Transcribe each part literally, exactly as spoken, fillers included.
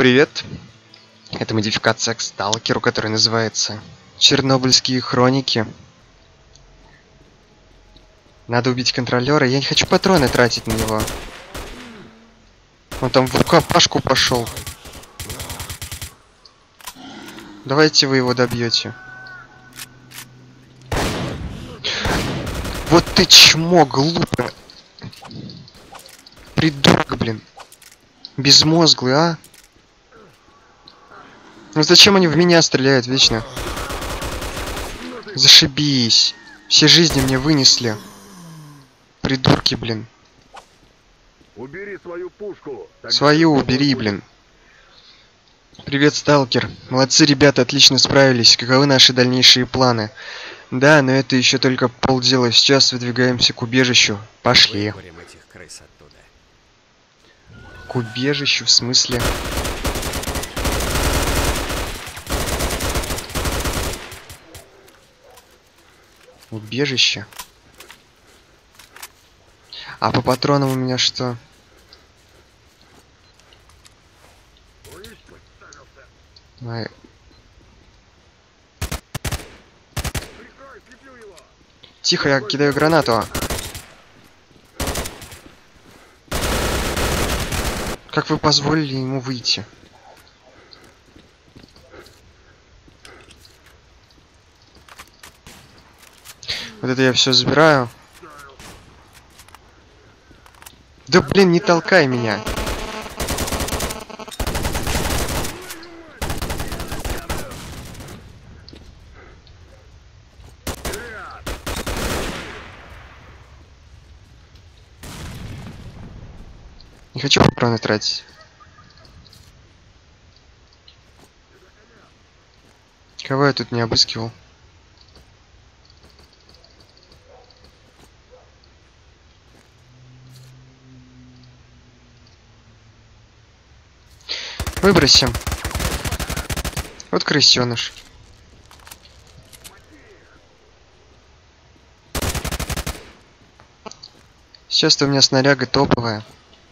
Привет! Это модификация к сталкеру, которая называется Чернобыльские хроники. Надо убить контролера. Я не хочу патроны тратить на него. Он там в рукопашку пошел. Давайте вы его добьете. Вот ты чмо, глупое. Придурок, блин. Безмозглый, а? Ну зачем они в меня стреляют вечно? Зашибись. Все жизни мне вынесли. Придурки, блин. Убери свою пушку. Свою убери, блин. Привет, сталкер. Молодцы, ребята, отлично справились. Каковы наши дальнейшие планы? Да, но это еще только полдела. Сейчас выдвигаемся к убежищу. Пошли. Этих крыс оттуда. К убежищу, в смысле? Убежище. А по патронам у меня что? Ай. Тихо, я кидаю гранату. Как вы позволили ему выйти? Вот это я все забираю. Да блин, не толкай меня. Не хочу патроны тратить. Кого я тут не обыскивал? Выбросим. Вот крысёныш. Сейчас-то у меня снаряга топовая.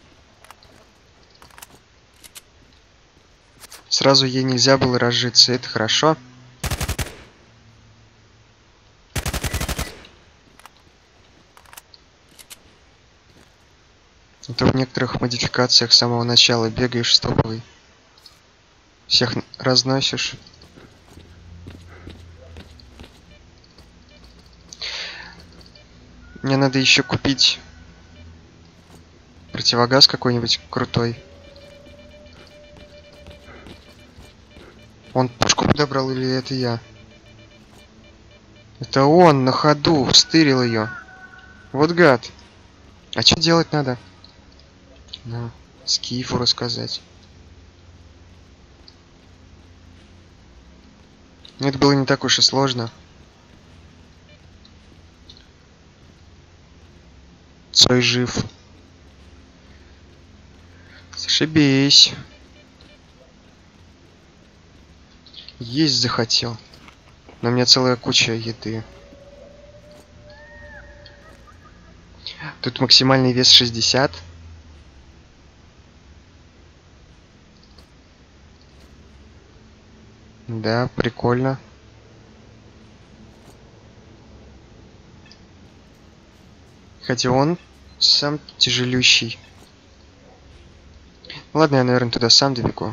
Сразу ей нельзя было разжиться, это хорошо. Это в некоторых модификациях с самого начала бегаешь с топовой. Всех разносишь. Мне надо еще купить противогаз какой-нибудь крутой. Он пушку подобрал или это я? Это он на ходу стырил ее. Вот гад. А что делать надо? На Скифу рассказать. Это было не так уж и сложно. Цой жив. Зашибись. Есть захотел. Но у меня целая куча еды. Тут максимальный вес шестьдесят. Да, прикольно. Хотя он сам тяжелющий. Ладно, я, наверное, туда сам добегу.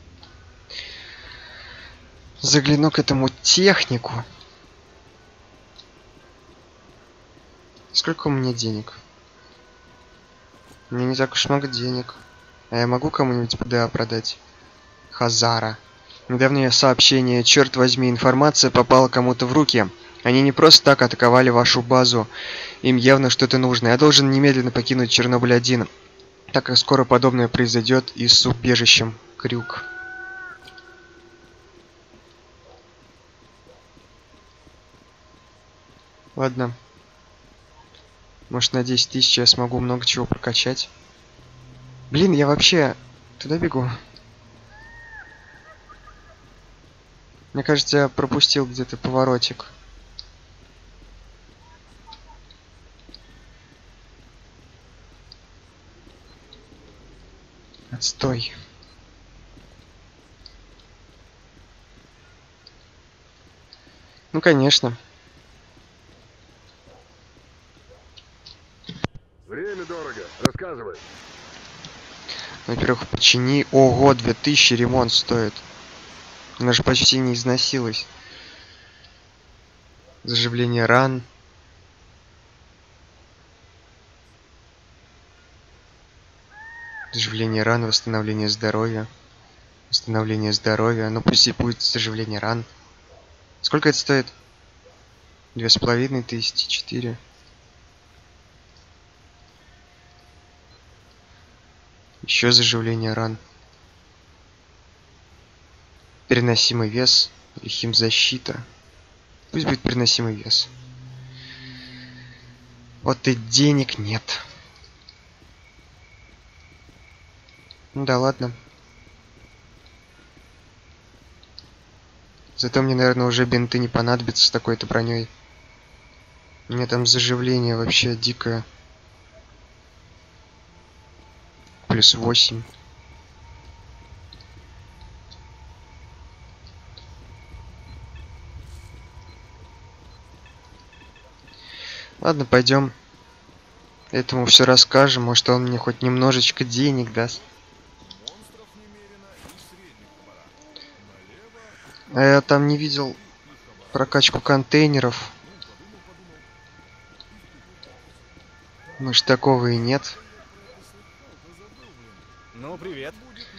Загляну к этому технику. Сколько у меня денег? У меня не так уж много денег. А я могу кому-нибудь ПДА продать? Хазара. Недавно я сообщение, черт возьми, информация попала кому-то в руки. Они не просто так атаковали вашу базу. Им явно что-то нужно. Я должен немедленно покинуть Чернобыль один, так как скоро подобное произойдет и с убежищем. Крюк. Ладно. Может, на десять тысяч я смогу много чего прокачать. Блин, я вообще туда бегу. Мне кажется, я пропустил где-то поворотик. Отстой. Ну, конечно. Время дорого. Рассказывай. Во-первых, почини... Ого, две тысячи ремонт стоит. Она же почти не износилась. Заживление ран. Заживление ран, восстановление здоровья. Восстановление здоровья. Ну пусть и будет заживление ран. Сколько это стоит? Две с половиной тысячи, четыре. Еще заживление ран. Переносимый вес или химзащита. Пусть будет переносимый вес. Вот и денег нет. Ну да ладно. Зато мне, наверное, уже бинты не понадобятся с такой-то броней. У меня там заживление вообще дикое. Плюс восемь. Ладно, пойдем. Этому все расскажем. Может, он мне хоть немножечко денег даст. А я там не видел прокачку контейнеров. Может, такого и нет. Ну, привет.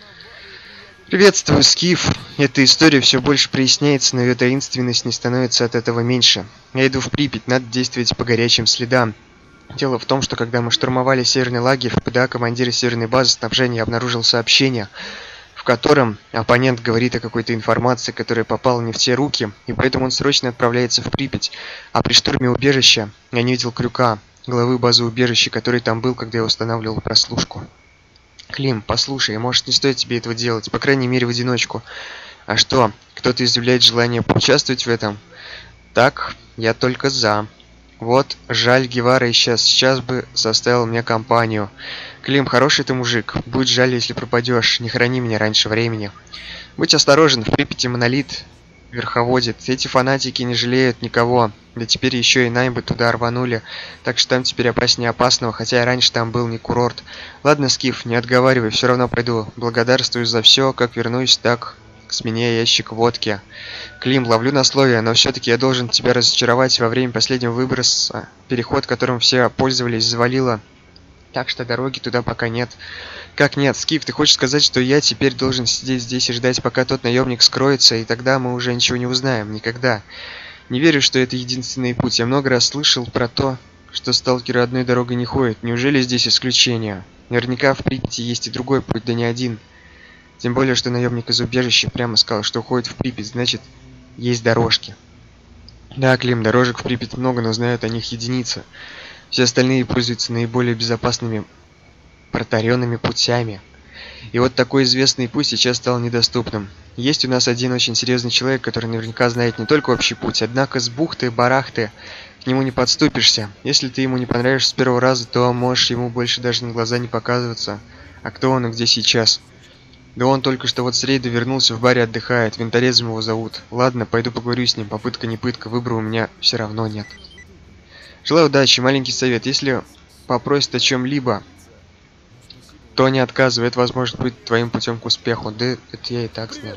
Приветствую, Скиф. Эта история все больше проясняется, но ее таинственность не становится от этого меньше. Я иду в Припять, надо действовать по горячим следам. Дело в том, что когда мы штурмовали северный лагерь, в ПДА командира северной базы снабжения обнаружил сообщение, в котором оппонент говорит о какой-то информации, которая попала не в те руки, и поэтому он срочно отправляется в Припять. А при штурме убежища я не видел Крюка, главы базы убежища, который там был, когда я устанавливал прослушку. Клим, послушай, может, не стоит тебе этого делать, по крайней мере в одиночку. А что, кто-то изъявляет желание поучаствовать в этом? Так, я только за. Вот, жаль, Гевара исчез, сейчас бы составил мне компанию. Клим, хороший ты мужик, будет жаль, если пропадешь, не храни меня раньше времени. Будь осторожен, в Припяти монолит верховодит, эти фанатики не жалеют никого. Да теперь еще и Наймбы туда рванули, так что там теперь опаснее опасного, хотя и раньше там был не курорт. Ладно, Скиф, не отговаривай, все равно пойду. Благодарствую за все, как вернусь, так к смене ящик водки. Клим, ловлю на слове, но все-таки я должен тебя разочаровать. Во время последнего выброса переход, которым все пользовались, завалило, так что дороги туда пока нет. Как нет, Скиф, ты хочешь сказать, что я теперь должен сидеть здесь и ждать, пока тот наемник скроется, и тогда мы уже ничего не узнаем, никогда. Не верю, что это единственный путь. Я много раз слышал про то, что сталкеры одной дорогой не ходят. Неужели здесь исключение? Наверняка в Припяти есть и другой путь, да не один. Тем более, что наемник из убежища прямо сказал, что уходит в Припять, значит, есть дорожки. Да, Клим, дорожек в Припять много, но знают о них единицы. Все остальные пользуются наиболее безопасными протаренными путями. И вот такой известный путь сейчас стал недоступным. Есть у нас один очень серьезный человек, который наверняка знает не только общий путь, однако с бухты-барахты к нему не подступишься. Если ты ему не понравишься с первого раза, то можешь ему больше даже на глаза не показываться. А кто он и где сейчас? Да он только что вот с рейда вернулся, в баре отдыхает, винторезом его зовут. Ладно, пойду поговорю с ним, попытка не пытка, выбора у меня все равно нет. Желаю удачи, маленький совет, если попросит о чем-либо, то не отказывай, это возможно быть твоим путем к успеху. Да это я и так знаю.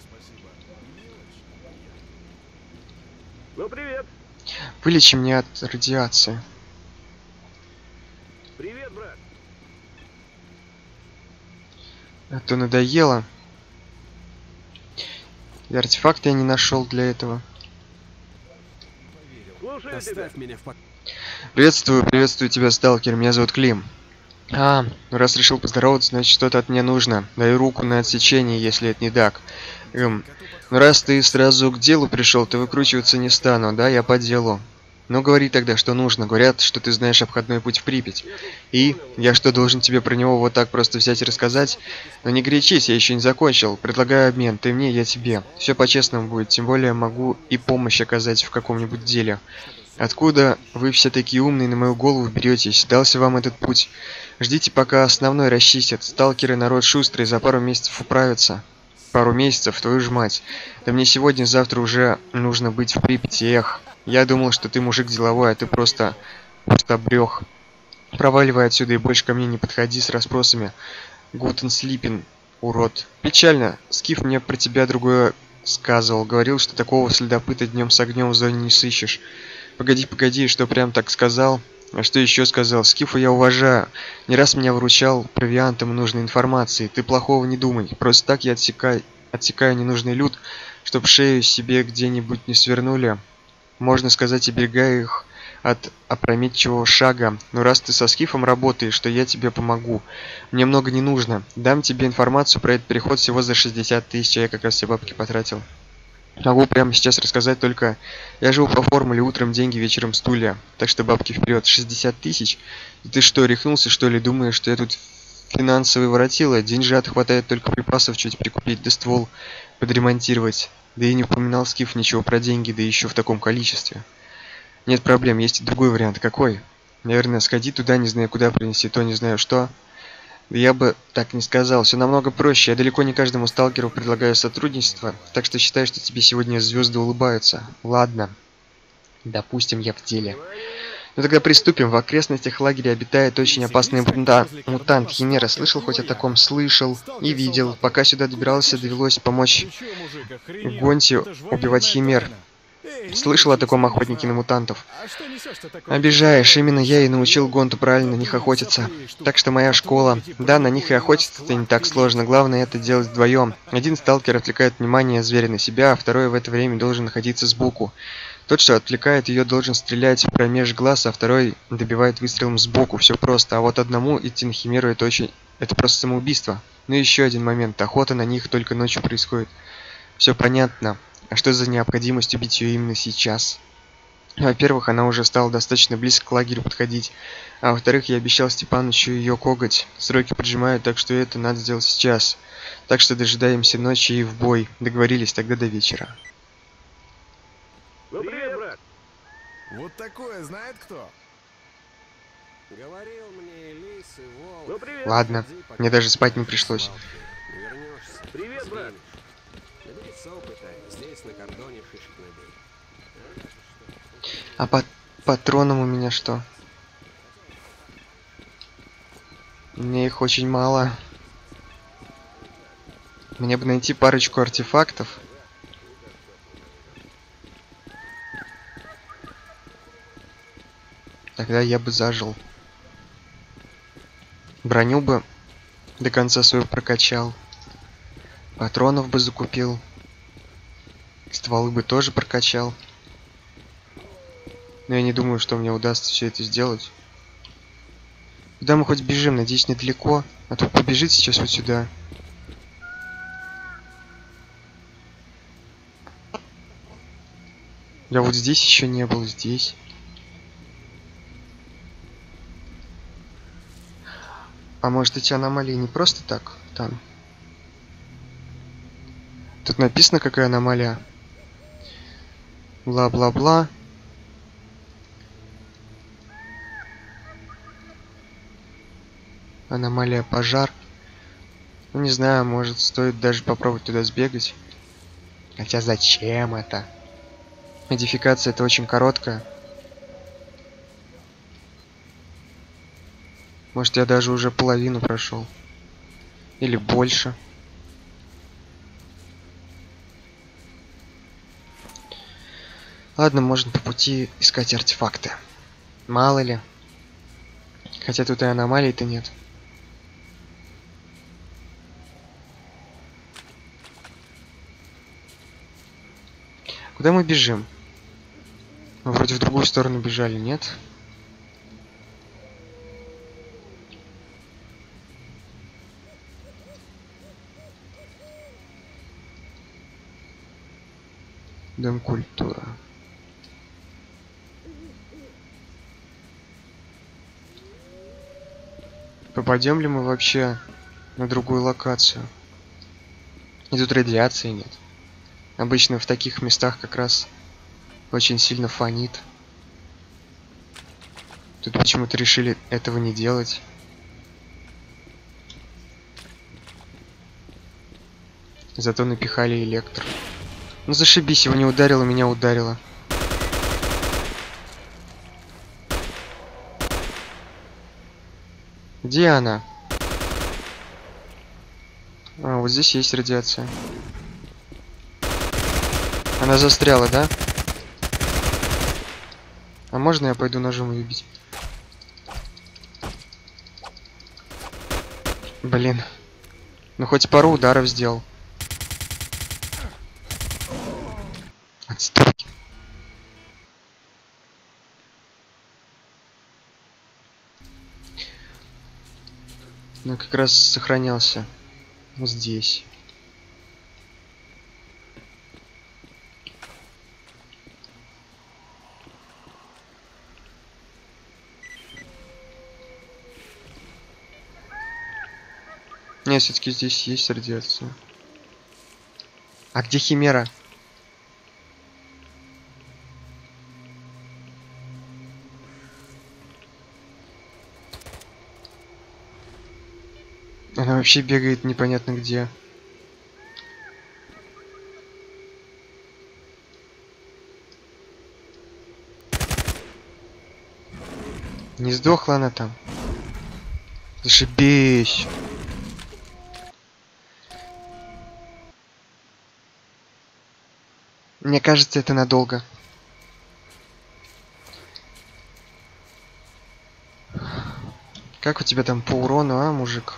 Ну, привет. Вылечи меня от радиации. Привет, брат. А то надоело. И артефакт я не нашел для этого. Слушаю тебя. Оставь меня в покое. Приветствую, приветствую тебя, сталкер. Меня зовут Клим. А, ну раз решил поздороваться, значит что-то от меня нужно. Даю руку на отсечение, если это не так. Эм, ну раз ты сразу к делу пришел, то выкручиваться не стану, да, я по делу. Ну говори тогда, что нужно. Говорят, что ты знаешь обходной путь в Припять. И я что, должен тебе про него вот так просто взять и рассказать? Но не горячись, я еще не закончил. Предлагаю обмен. Ты мне, я тебе. Все по-честному будет. Тем более могу и помощь оказать в каком-нибудь деле. Откуда вы все такие умные на мою голову беретесь? Дался вам этот путь. Ждите, пока основной расчистят. Сталкеры народ шустрый, за пару месяцев управятся. Пару месяцев, твою ж мать. Да мне сегодня-завтра уже нужно быть в Припяти, эх. Я думал, что ты мужик деловой, а ты просто... просто брёх. Проваливай отсюда и больше ко мне не подходи с расспросами. Гутен Слипин, урод. Печально. Скиф мне про тебя другое сказывал. Говорил, что такого следопыта днем с огнем в зоне не сыщешь. Погоди, погоди, что прям так сказал? А что еще сказал? Скифа я уважаю. Не раз меня выручал провиантом нужной информации. Ты плохого не думай. Просто так я отсекаю, отсекаю ненужный люд, чтоб шею себе где-нибудь не свернули. Можно сказать, оберегаю их от опрометчивого шага. Но раз ты со Скифом работаешь, то я тебе помогу. Мне много не нужно. Дам тебе информацию про этот переход всего за шестьдесят тысяч, а я как раз все бабки потратил. Могу прямо сейчас рассказать, только я живу по формуле: утром деньги, вечером стулья. Так что бабки вперед. шестьдесят тысяч? И ты что, рехнулся, что ли? Думаешь, что я тут финансовый воротила? Деньжат хватает только припасов чуть прикупить, да ствол подремонтировать. Да и не упоминал Скиф ничего про деньги, да еще в таком количестве. Нет проблем, есть и другой вариант. Какой? Наверное, сходи туда, не знаю куда, принеси то, не знаю что. Да я бы так не сказал, все намного проще. Я далеко не каждому сталкеру предлагаю сотрудничество, так что считай, что тебе сегодня звезды улыбаются. Ладно. Допустим, я в деле. Ну тогда приступим. В окрестностях лагеря обитает очень опасный мута... мутант. Химера. Слышал хоть о таком? Слышал и видел. Пока сюда добирался, довелось помочь Гонте убивать химер. Слышал о таком охотнике на мутантов? Обижаешь, именно я и научил Гонту правильно на них охотиться. Так что моя школа... Да, на них и охотиться-то не так сложно. Главное это делать вдвоем. Один сталкер отвлекает внимание зверя на себя, а второй в это время должен находиться сбоку. Тот, что отвлекает ее, должен стрелять промеж глаз, а второй добивает выстрелом сбоку. Все просто. А вот одному идти на химеру — это очень... это просто самоубийство. Ну и еще один момент. Охота на них только ночью происходит. Все понятно. А что за необходимость убить ее именно сейчас? Во-первых, она уже стала достаточно близко к лагерю подходить. А во-вторых, я обещал Степанычу ее коготь. Сроки поджимают, так что это надо сделать сейчас. Так что дожидаемся ночи и в бой. Договорились, тогда до вечера. Ну, привет, брат. Вот такое знает кто? Говорил мне лис и волк. Ну, привет. Ладно, мне даже спать не пришлось. Не вернешься. Привет, брат. Наберись опыта. Здесь на кордоне шишек набей. А по патронам у меня что? Мне их очень мало. Мне бы найти парочку артефактов. Тогда я бы зажил. Броню бы до конца свою прокачал. Патронов бы закупил. Стволы бы тоже прокачал. Но я не думаю, что мне удастся все это сделать. Куда мы хоть бежим? Надеюсь, недалеко. А то побежит сейчас вот сюда. Я вот здесь еще не был. Здесь. А может, эти аномалии не просто так там? Тут написано, какая аномалия. Бла-бла-бла. Аномалия пожар. Ну, не знаю, может, стоит даже попробовать туда сбегать. Хотя зачем это? Модификация это очень короткая. Может, я даже уже половину прошел. Или больше. Ладно, можно по пути искать артефакты. Мало ли. Хотя тут и аномалий-то нет. Куда мы бежим? Мы вроде в другую сторону бежали, нет? Дом культуры. Попадем ли мы вообще на другую локацию? И тут радиации нет. Обычно в таких местах как раз очень сильно фонит. Тут почему-то решили этого не делать. Зато напихали электро. Ну зашибись, его не ударило, меня ударило. Где она? А, вот здесь есть радиация. Она застряла, да? А можно я пойду ножом ее бить? Блин. Ну хоть пару ударов сделал. Отстой. Ну как раз сохранялся здесь. Нет, все-таки здесь есть радиация. А где Химера? Она вообще бегает непонятно где. Не сдохла она там? Зашибись. Мне кажется, это надолго. Как у тебя там по урону, а, мужик?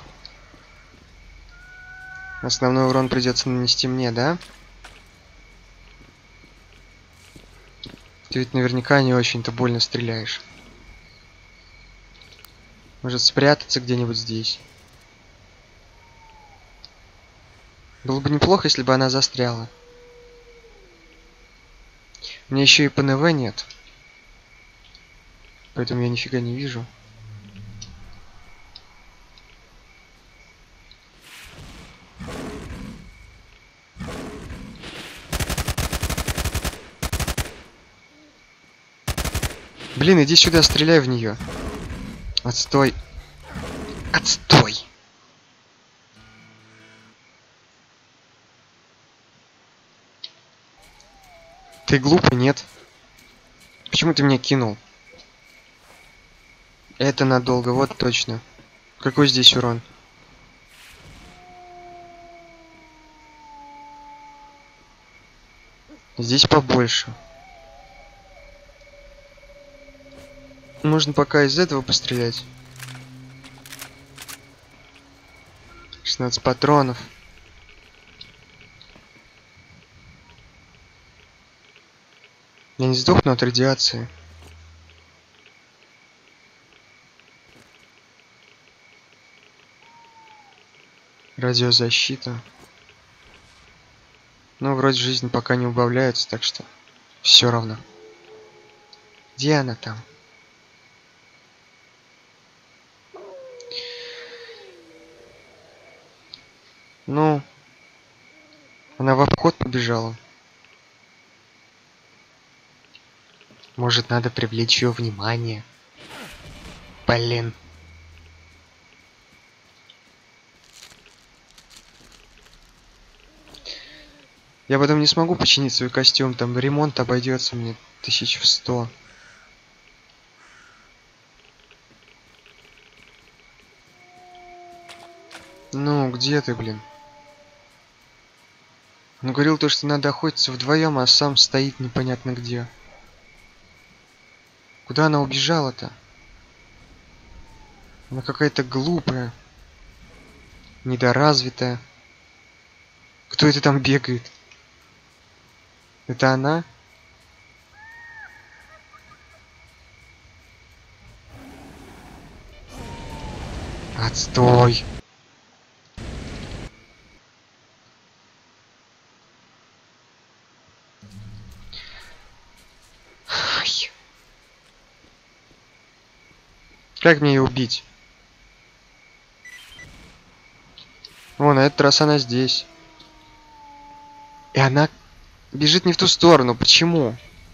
Основной урон придется нанести мне, да? Ты ведь наверняка не очень-то больно стреляешь. Может спрятаться где-нибудь здесь? Было бы неплохо, если бы она застряла. У меня еще и ПНВ нет. Поэтому я нифига не вижу. Блин, иди сюда, стреляй в нее. Отстой. Отстой. Ты глупый, нет? Почему ты меня кинул? Это надолго, вот точно. Какой здесь урон? Здесь побольше. Можно пока из этого пострелять. шестнадцать патронов. Я не сдохну от радиации. Радиозащита. Ну, вроде жизнь пока не убавляется, так что все равно. Где она там? Ну, она в обход побежала. Может, надо привлечь ее внимание? Блин. Я потом не смогу починить свой костюм, там ремонт обойдется мне тысяч в сто. Ну, где ты, блин? Он говорил то, что надо охотиться вдвоем, а сам стоит непонятно где. Куда она убежала-то? Она какая-то глупая, недоразвитая. Кто это там бегает? Это она? Отстой! Ай. Как мне ее убить? О, на этот раз она здесь. И она бежит не в ту сторону. Почему?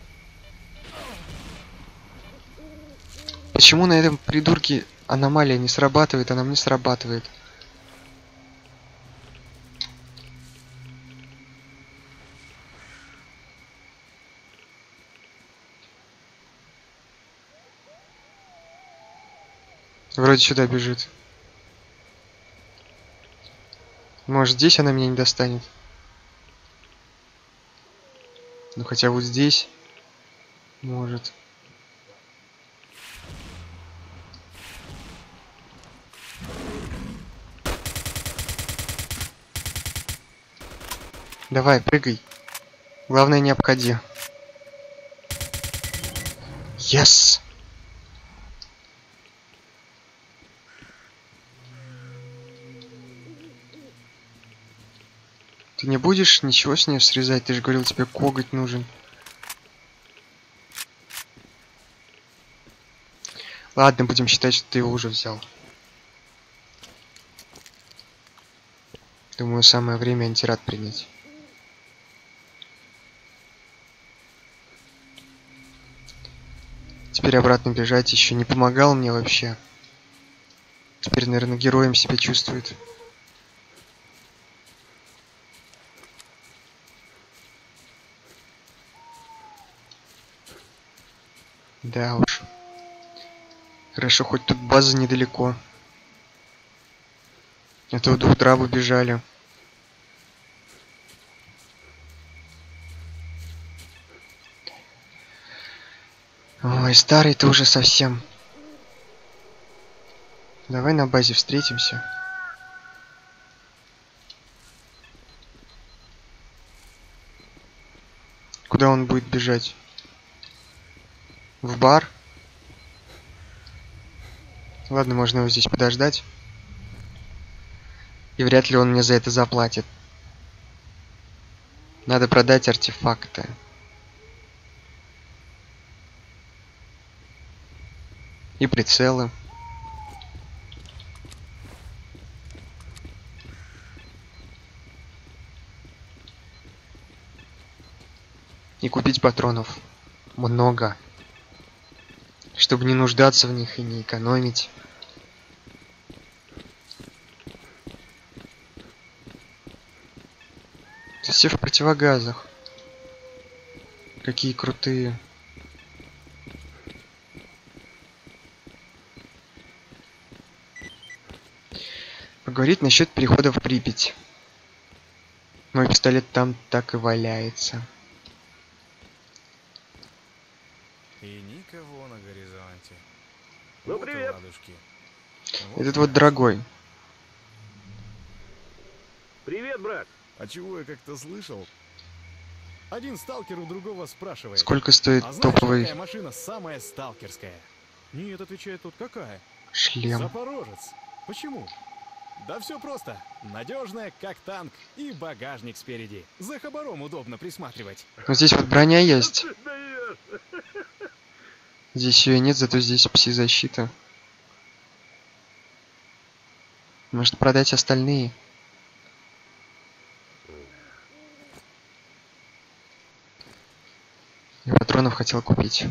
Почему на этом придурке аномалия не срабатывает, а нам не срабатывает? Вроде сюда бежит. Может, здесь она меня не достанет? Ну, хотя вот здесь... Может. Давай, прыгай. Главное, не обходи. Yes! Ты не будешь ничего с нее срезать? Ты же говорил, тебе коготь нужен. Ладно, будем считать, что ты его уже взял. Думаю, самое время антирад принять. Теперь обратно бежать еще не помогал мне вообще. Теперь, наверное, героем себя чувствует. Да уж. Хорошо, хоть тут база недалеко. А то двух драбы бежали. Ой, старый ты уже совсем. Давай на базе встретимся. Куда он будет бежать? В бар? Ладно, можно его здесь подождать. И вряд ли он мне за это заплатит. Надо продать артефакты. И прицелы. И купить патронов. Много. Чтобы не нуждаться в них и не экономить. Все в противогазах. Какие крутые. Поговорить насчет перехода в Припять. Мой пистолет там так и валяется. И никого на горизонте. Ну, Вот и привет. ладушки. Вот Этот и вот дорогой. Привет, брат. А чего я как-то слышал? Один сталкер у другого спрашивает. Сколько стоит А знаешь, топовый какая машина самая сталкерская? Нет, отвечает тот, какая? шлем? Запорожец. Почему? Да все просто. Надежная, как танк, и багажник спереди. За хабаром удобно присматривать. Но здесь вот броня есть. Ты даешь. Здесь ее нет, зато здесь пси-защита. Может продать остальные? Я патронов хотел купить.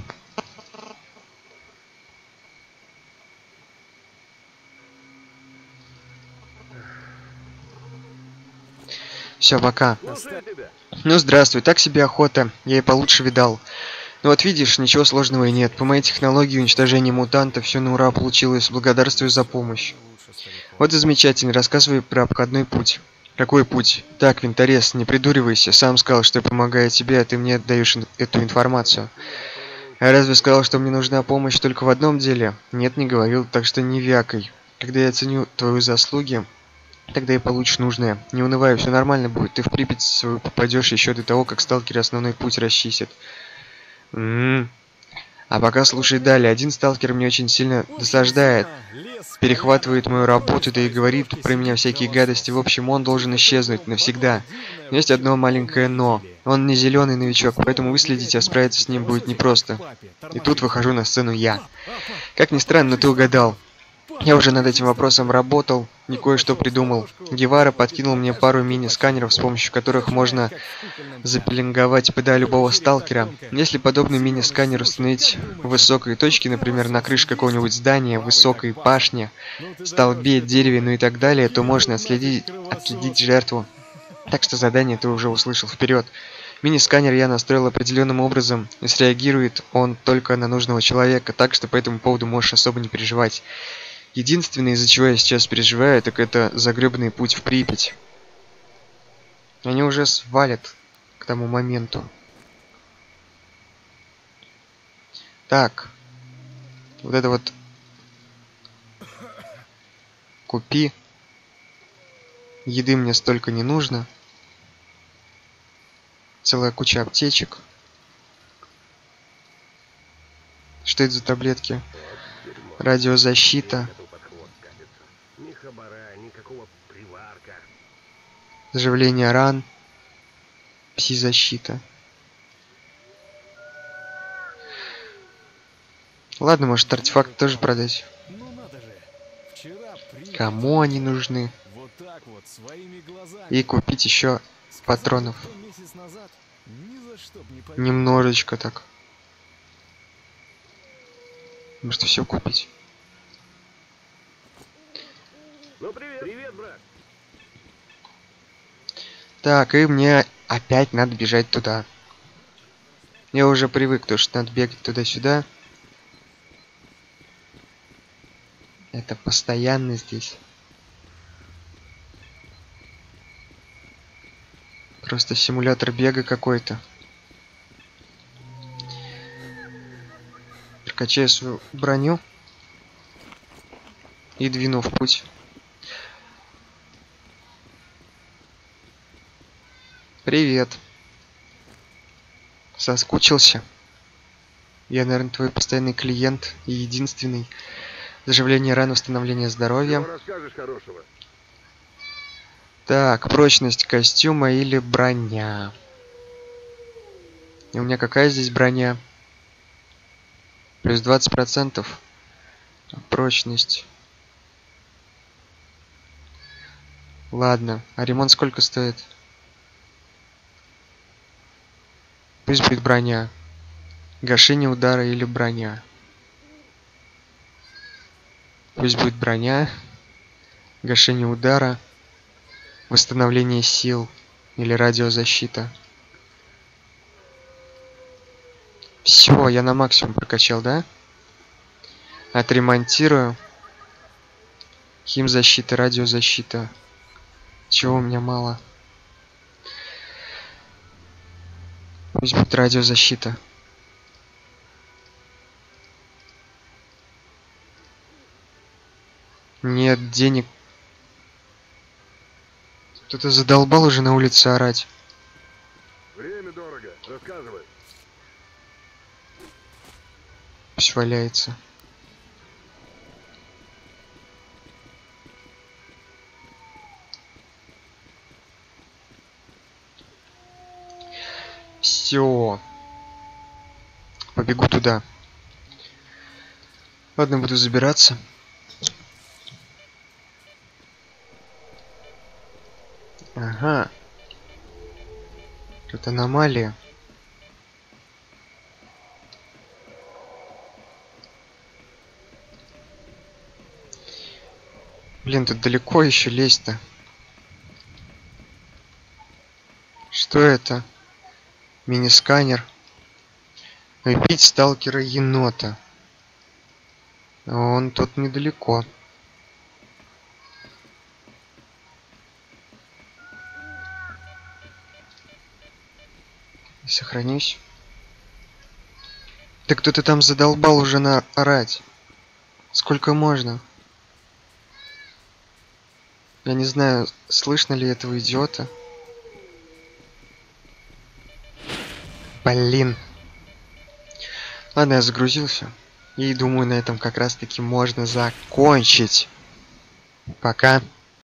Все, пока. Слушаю тебя. Ну, здравствуй, так себе охота. Я и получше видал. Ну вот видишь, ничего сложного и нет. По моей технологии уничтожения мутантов все на ура получилось. Благодарствую за помощь. Лучше стариков. Вот и замечательно. Рассказывай про обходной путь. Какой путь? Так, винторез, не придуривайся. Сам сказал, что я помогаю тебе, а ты мне отдаешь ин- эту информацию. А разве сказал, что мне нужна помощь только в одном деле? Нет, не говорил, так что не вякай. Когда я оценю твои заслуги, тогда и получишь нужное. Не унывай, все нормально будет. Ты в Припять свою попадешь еще до того, как сталкеры основной путь расчистят. М-м. А пока слушай далее. Один сталкер мне очень сильно досаждает. Перехватывает мою работу, да и говорит про меня всякие гадости. В общем, он должен исчезнуть навсегда. Но есть одно маленькое но. Он не зеленый новичок, поэтому выследить, а справиться с ним будет непросто. И тут выхожу на сцену я. Как ни странно, но ты угадал. Я уже над этим вопросом работал и кое-что придумал. Гевара подкинул мне пару мини-сканеров, с помощью которых можно запеленговать ПДА любого сталкера. Если подобный мини-сканер установить в высокой точке, например, на крыше какого-нибудь здания, высокой башне, столбе, дереве, ну и так далее, то можно отследить, отследить жертву. Так что задание ты уже услышал. Вперед! Мини-сканер я настроил определенным образом, и среагирует он только на нужного человека, так что по этому поводу можешь особо не переживать. Единственное, из-за чего я сейчас переживаю, так это загребный путь в Припять. Они уже свалят к тому моменту. Так. Вот это вот. Купи. Еды мне столько не нужно. Целая куча аптечек. Что это за таблетки? Радиозащита. Ни хабара, никакого приварка. Заживление ран. Пси-защита. Ладно, может артефакт тоже продать. Ну надо же. Вчера Припять Кому они нужны? вот так вот своими глазами. И купить еще Сказал, патронов. что месяц назад ни за что б не поверил. Немножечко так. Может все купить. Ну привет. Привет, брат. Так, и мне опять надо бежать туда. Я уже привык, то что надо бегать туда-сюда. Это постоянно здесь. Просто симулятор бега какой-то. Прокачаю свою броню. И двину в путь. Привет. Соскучился? Я, наверное, твой постоянный клиент и единственный. Заживление ран, восстановление здоровья. Что расскажешь хорошего? Так, прочность костюма или броня. И у меня какая здесь броня? Плюс двадцать процентов. Прочность. Ладно, а ремонт сколько стоит? Пусть будет броня. Гашение удара или броня. Пусть будет броня. Гашение удара. Восстановление сил. Или радиозащита. Все, я на максимум прокачал, да? Отремонтирую. Химзащита, радиозащита. Чего у меня мало? Пусть будет радиозащита. Нет денег. Кто-то задолбал уже на улице орать. Время дорого. Рассказывай. Пусть валяется. Все. Побегу туда. Ладно, буду забираться. Ага. Тут аномалия. Блин, тут далеко еще лезть-то. Что это? Мини-сканер. Убить сталкера енота. Он тут недалеко. Сохранюсь. Да кто-то там задолбал уже на орать. Сколько можно? Я не знаю, слышно ли этого идиота. Блин. Ладно, я загрузился. И думаю, на этом как раз таки можно закончить. Пока.